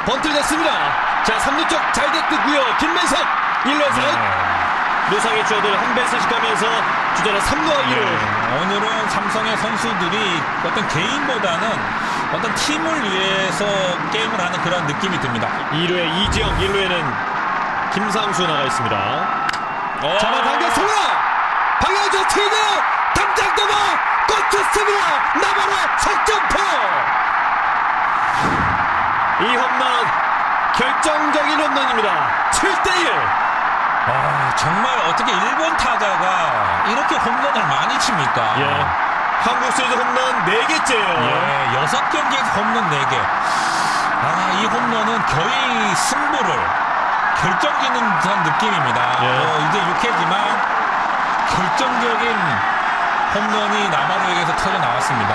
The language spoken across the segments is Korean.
번트를 냈습니다. 자, 3루 쪽 잘 됐고요. 김민석 1루에서 노상의 주어들 한 배씩 가면서 주자는 3루와 2루. 오늘은 삼성의 선수들이 어떤 개인보다는 어떤 팀을 위해서 게임을 하는 그런 느낌이 듭니다. 2루에 이지영, 1루에는 김상수 나가 있습니다. 잡아당겼습니다. 방향 좋지네요. 당장 넘어 꽂혔습니다. 나바로 석점포. 이 홈런 결정적인 홈런입니다. 7대1. 정말 어떻게 일본 타자가 이렇게 홈런을 많이 칩니까? 예. 한국 시리즈 홈런 4개째예요. 예, 6경기에서 홈런 4개. 이 홈런은 거의 승부를 결정짓는 듯한 느낌입니다. 예. 이제 6회지만 결정적인 홈런이 나바로에게서 터져 나왔습니다.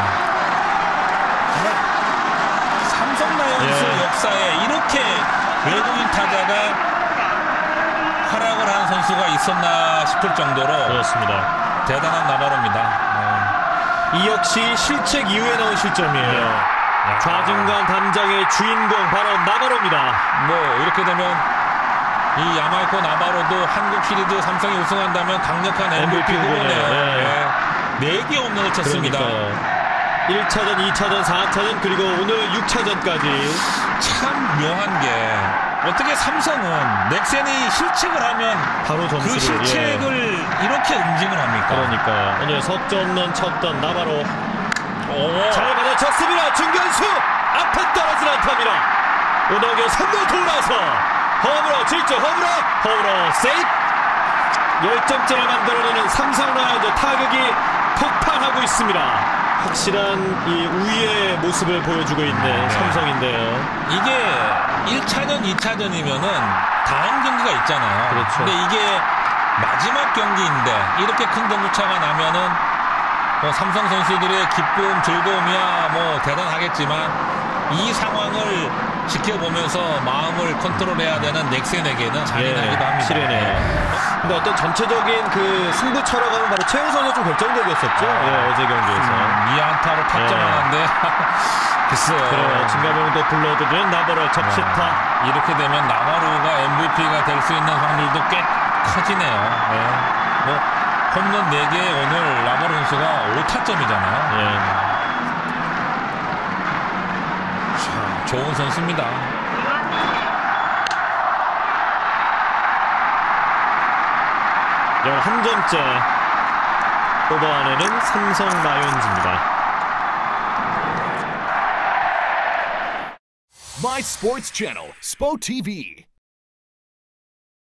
삼성 라이온즈 역사에 이렇게 외국인 타자가 활약을 한 선수가 있었나 싶을 정도로 그렇습니다. 대단한 나바로입니다. 이 역시 실책 이후에 나온 실점이에요. 좌중간 담장의 주인공 바로 나바로입니다. 이렇게 되면 이 야마이코 나바로도 한국 시리즈 삼성이 우승한다면 강력한 MVP 후보네요. 4개 홈런을 쳤습니다. 1차전, 2차전, 4차전 그리고 오늘 6차전까지. 참 묘한 게 어떻게 삼성은 넥센이 실책을 하면 바로 점수를, 그 실책을 이렇게 응징을 합니까? 그러니까요. 오늘 석점런 쳤던 나바로 잘 받아쳤습니다. 중견수 앞에 떨어진 안타입니다. 오덕여 3루 돌아서 홈으로 질주, 홈으로 세이프. 10점째를 만들어내는 삼성 라이온즈 타격이 폭발하고 있습니다. 확실한 이 우위의 모습을 보여주고 있는 삼성인데요. 이게 1차전, 2차전이면은 다음 경기가 있잖아요. 그렇죠. 근데 이게 마지막 경기인데 이렇게 큰 점수차가 나면은 삼성 선수들의 기쁨, 즐거움이야 대단하겠지만 이 상황을 지켜보면서 마음을 컨트롤해야 되는 넥센에게는 잔인하기도 합니다. 실현해요. 근데 어떤 전체적인 그 승부처럼 가면 바로 최우 선수가 좀 결정적이었었죠. 어제 경기에서. 이 안타로 탑점하는데 글쎄요. 그래요. 진가병도 불러드리는 나바로의 적시타. 이렇게 되면 나바로가 MVP가 될 수 있는 확률도 꽤 커지네요. 홈런 4개 오늘 나바로 선수가 5타점이잖아요. 좋은 선수입니다. 11점째 뽑아내는 삼성 라이온즈입니다. My Sports Channel, SPO TV.